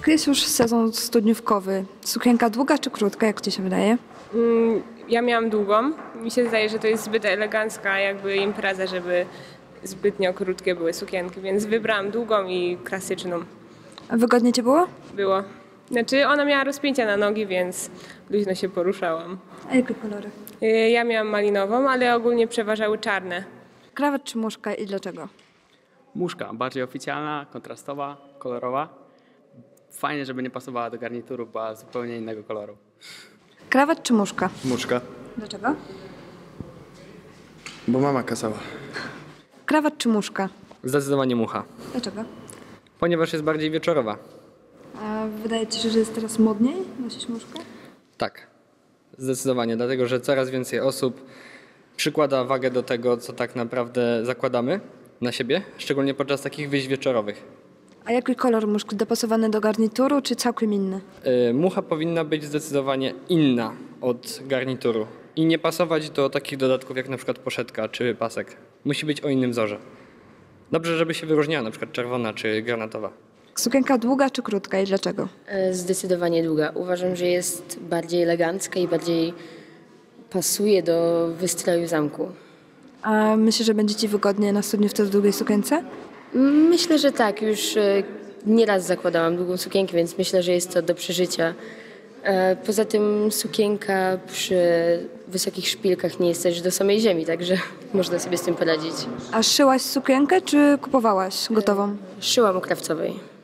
Jest już sezon studniówkowy. Sukienka długa czy krótka, jak ci się wydaje? Ja miałam długą. Mi się zdaje, że to jest zbyt elegancka jakby impreza, żeby zbytnio krótkie były sukienki, więc wybrałam długą i klasyczną. A wygodnie ci było? Było. Znaczy ona miała rozpięcia na nogi, więc luźno się poruszałam. A jakie kolory? Ja miałam malinową, ale ogólnie przeważały czarne. Krawat czy muszka i dlaczego? Muszka, bardziej oficjalna, kontrastowa, kolorowa. Fajnie, żeby nie pasowała do garnituru, była zupełnie innego koloru. Krawat czy muszka? Muszka, Dlaczego? bo mama kazała. Krawat czy muszka? Zdecydowanie mucha, Dlaczego? ponieważ jest bardziej wieczorowa. A wydaje ci się, że jest teraz modniej nosić muszkę? Tak, zdecydowanie, dlatego że coraz więcej osób przykłada wagę do tego, co tak naprawdę zakładamy na siebie, szczególnie podczas takich wyjść wieczorowych. A jaki kolor muszki? Dopasowany do garnituru czy całkiem inny? Mucha powinna być zdecydowanie inna od garnituru i nie pasować do takich dodatków jak na przykład poszetka czy pasek. Musi być o innym wzorze. Dobrze, żeby się wyróżniała, na przykład czerwona czy granatowa. Sukienka długa czy krótka i dlaczego? Zdecydowanie długa. Uważam, że jest bardziej elegancka i bardziej pasuje do wystroju zamku. A myślisz, że będzie ci wygodnie na studniówce w długiej sukience? Myślę, że tak. Już nieraz zakładałam długą sukienkę, więc myślę, że jest to do przeżycia. Poza tym sukienka przy wysokich szpilkach nie jest też do samej ziemi, także można sobie z tym poradzić. A szyłaś sukienkę czy kupowałaś gotową? Szyłam u krawcowej.